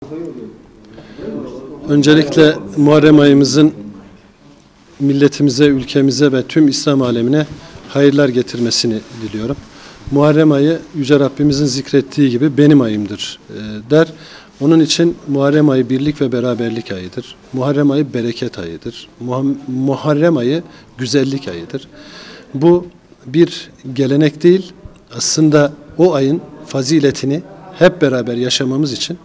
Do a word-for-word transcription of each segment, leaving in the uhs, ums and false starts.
Öncelikle Muharrem ayımızın milletimize, ülkemize ve tüm İslam alemine hayırlar getirmesini diliyorum. Muharrem ayı Yüce Rabbimizin zikrettiği gibi benim ayımdır e, der. Onun için Muharrem ayı birlik ve beraberlik ayıdır. Muharrem ayı bereket ayıdır. Muharrem ayı güzellik ayıdır. Bu bir gelenek değil, aslında o ayın faziletini hep beraber yaşamamız için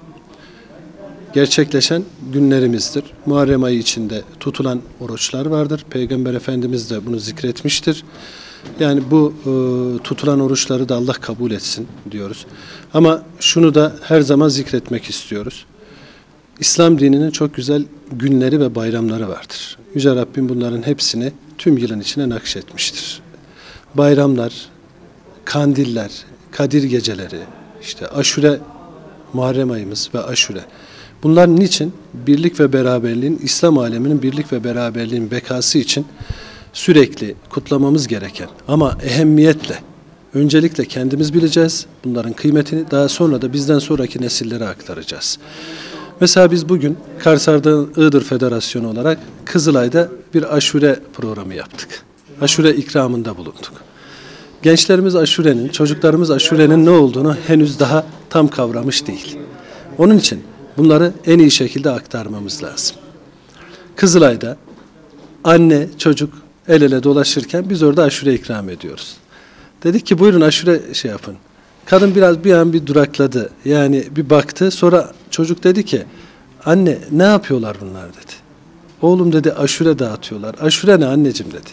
gerçekleşen günlerimizdir. Muharrem ayı içinde tutulan oruçlar vardır. Peygamber Efendimiz de bunu zikretmiştir. Yani bu e, tutulan oruçları da Allah kabul etsin diyoruz. Ama şunu da her zaman zikretmek istiyoruz. İslam dininin çok güzel günleri ve bayramları vardır. Yüce Rabbim bunların hepsini tüm yılın içine nakşetmiştir. Bayramlar, kandiller, Kadir geceleri, işte Aşure, Muharrem ayımız ve Aşure. Bunlar niçin? Birlik ve beraberliğin, İslam aleminin birlik ve beraberliğin bekası için sürekli kutlamamız gereken ama ehemmiyetle, öncelikle kendimiz bileceğiz bunların kıymetini, daha sonra da bizden sonraki nesillere aktaracağız. Mesela biz bugün Karsar'da Iğdır Federasyonu olarak Kızılay'da bir aşure programı yaptık. Aşure ikramında bulunduk. Gençlerimiz aşurenin, çocuklarımız aşurenin ne olduğunu henüz daha tam kavramış değil. Onun için bunları en iyi şekilde aktarmamız lazım. Kızılay'da anne, çocuk el ele dolaşırken biz orada aşure ikram ediyoruz. Dedik ki buyurun aşure şey yapın. Kadın biraz bir an bir durakladı. Yani bir baktı. Sonra çocuk dedi ki anne ne yapıyorlar bunlar dedi. Oğlum dedi aşure dağıtıyorlar. Aşure ne anneciğim dedi.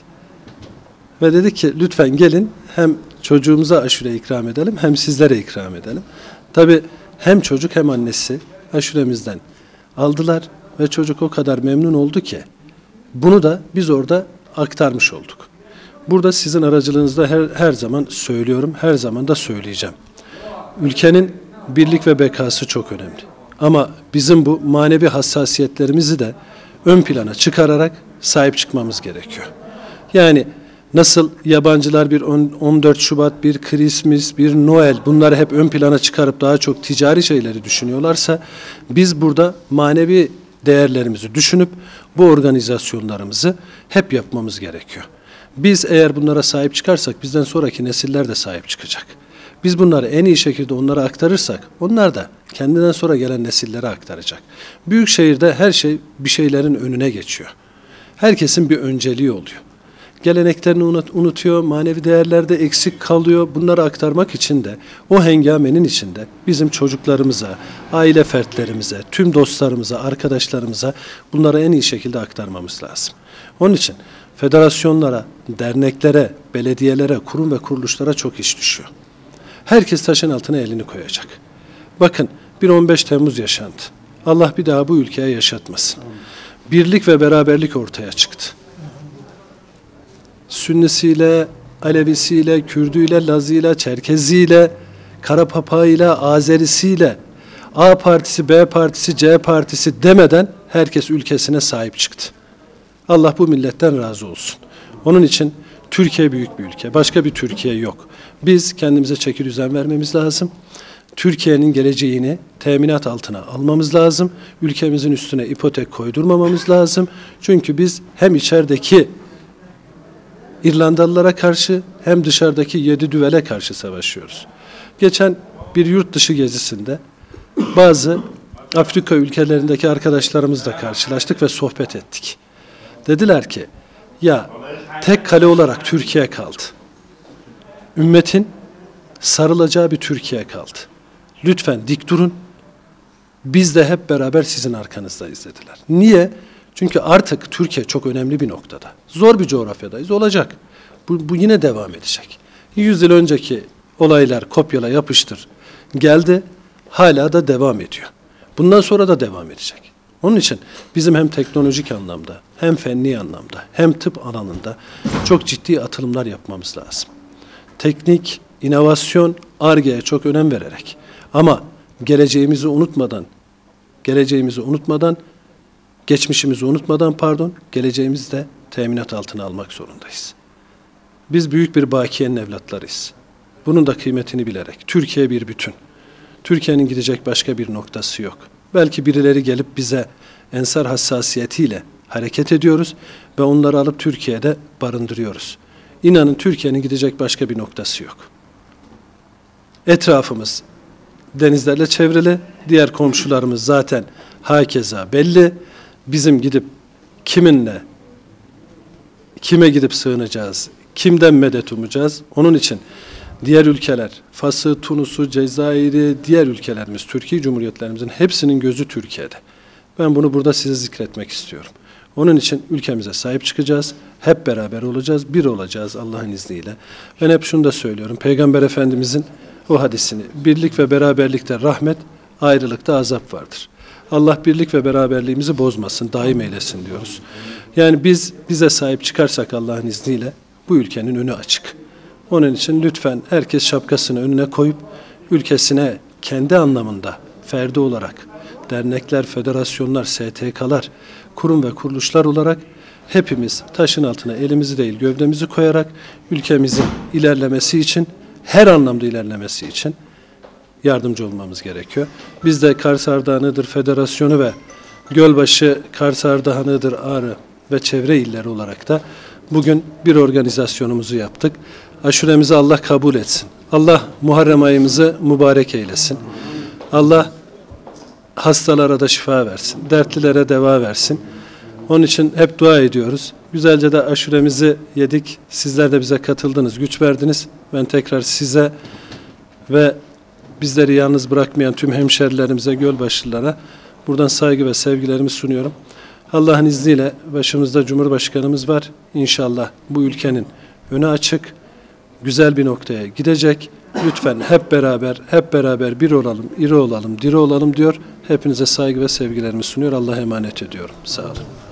Ve dedi ki lütfen gelin hem çocuğumuza aşure ikram edelim hem sizlere ikram edelim. Tabii hem çocuk hem annesi aşuremizden aldılar ve çocuk o kadar memnun oldu ki bunu da biz orada aktarmış olduk. Burada sizin aracılığınızda her, her zaman söylüyorum, her zaman da söyleyeceğim. Ülkenin birlik ve bekası çok önemli. Ama bizim bu manevi hassasiyetlerimizi de ön plana çıkararak sahip çıkmamız gerekiyor. Yani nasıl yabancılar bir on dört Şubat, bir Christmas, bir Noel bunları hep ön plana çıkarıp daha çok ticari şeyleri düşünüyorlarsa biz burada manevi değerlerimizi düşünüp bu organizasyonlarımızı hep yapmamız gerekiyor. Biz eğer bunlara sahip çıkarsak bizden sonraki nesiller de sahip çıkacak. Biz bunları en iyi şekilde onlara aktarırsak onlar da kendinden sonra gelen nesillere aktaracak. Büyük şehirde her şey bir şeylerin önüne geçiyor. Herkesin bir önceliği oluyor. Geleneklerini unut, unutuyor, manevi değerlerde eksik kalıyor. Bunları aktarmak için de o hengamenin içinde bizim çocuklarımıza, aile fertlerimize, tüm dostlarımıza, arkadaşlarımıza bunları en iyi şekilde aktarmamız lazım. Onun için federasyonlara, derneklere, belediyelere, kurum ve kuruluşlara çok iş düşüyor. Herkes taşın altına elini koyacak. Bakın bir on beş Temmuz yaşandı. Allah bir daha bu ülkeye yaşatmasın. Birlik ve beraberlik ortaya çıktı. Sünnisiyle, Alevisiyle, Kürdüyle, Lazıyla, Çerkeziyle, Karapapağıyla, Azerisiyle, A partisi, B partisi, C partisi demeden herkes ülkesine sahip çıktı. Allah bu milletten razı olsun. Onun için Türkiye büyük bir ülke. Başka bir Türkiye yok. Biz kendimize çeki düzen vermemiz lazım. Türkiye'nin geleceğini teminat altına almamız lazım. Ülkemizin üstüne ipotek koydurmamamız lazım. Çünkü biz hem içerideki İrlandalılara karşı hem dışarıdaki yedi düvele karşı savaşıyoruz. Geçen bir yurt dışı gezisinde bazı Afrika ülkelerindeki arkadaşlarımızla karşılaştık ve sohbet ettik. Dediler ki ya tek kale olarak Türkiye kaldı. Ümmetin sarılacağı bir Türkiye kaldı. Lütfen dik durun. Biz de hep beraber sizin arkanızdayız dediler. Niye? Çünkü artık Türkiye çok önemli bir noktada. Zor bir coğrafyadayız. Olacak. Bu, bu yine devam edecek. Yüz yıl önceki olaylar kopyala yapıştır geldi. Hala da devam ediyor. Bundan sonra da devam edecek. Onun için bizim hem teknolojik anlamda, hem fenli anlamda, hem tıp alanında çok ciddi atılımlar yapmamız lazım. Teknik, inovasyon, Ar-Ge'ye çok önem vererek ama geleceğimizi unutmadan, geleceğimizi unutmadan, geçmişimizi unutmadan pardon, geleceğimizi de teminat altına almak zorundayız. Biz büyük bir bakiyenin evlatlarıyız. Bunun da kıymetini bilerek, Türkiye bir bütün. Türkiye'nin gidecek başka bir noktası yok. Belki birileri gelip bize ensar hassasiyetiyle hareket ediyoruz ve onları alıp Türkiye'de barındırıyoruz. İnanın Türkiye'nin gidecek başka bir noktası yok. Etrafımız denizlerle çevrili, diğer komşularımız zaten hakeza belli. Bizim gidip kiminle, kime gidip sığınacağız, kimden medet umacağız? Onun için diğer ülkeler, Fas'ı, Tunus'u, Cezayir'i, diğer ülkelerimiz, Türkiye Cumhuriyetlerimizin hepsinin gözü Türkiye'de. Ben bunu burada size zikretmek istiyorum. Onun için ülkemize sahip çıkacağız, hep beraber olacağız, bir olacağız Allah'ın izniyle. Ben hep şunu da söylüyorum, Peygamber Efendimizin o hadisini, birlik ve beraberlikte rahmet, ayrılıkta azap vardır. Allah birlik ve beraberliğimizi bozmasın, daim eylesin diyoruz. Yani biz bize sahip çıkarsak Allah'ın izniyle bu ülkenin önü açık. Onun için lütfen herkes şapkasını önüne koyup ülkesine kendi anlamında ferdi olarak dernekler, federasyonlar, S T K'lar, kurum ve kuruluşlar olarak hepimiz taşın altına elimizi değil gövdemizi koyarak ülkemizin ilerlemesi için, her anlamda ilerlemesi için yardımcı olmamız gerekiyor. Biz de Kars Ardahanı'dır Federasyonu ve Gölbaşı, Kars Ardahanı'dır Ağrı ve çevre illeri olarak da bugün bir organizasyonumuzu yaptık. Aşuremizi Allah kabul etsin. Allah Muharrem ayımızı mübarek eylesin. Allah hastalara da şifa versin. Dertlilere deva versin. Onun için hep dua ediyoruz. Güzelce de aşuremizi yedik. Sizler de bize katıldınız, güç verdiniz. Ben tekrar size ve bizleri yalnız bırakmayan tüm hemşerilerimize, Gölbaşlılara buradan saygı ve sevgilerimi sunuyorum. Allah'ın izniyle başımızda Cumhurbaşkanımız var. İnşallah bu ülkenin önü açık, güzel bir noktaya gidecek. Lütfen hep beraber, hep beraber bir olalım, iri olalım, diri olalım diyor. Hepinize saygı ve sevgilerimi sunuyor. Allah'a emanet ediyorum. Sağ olun.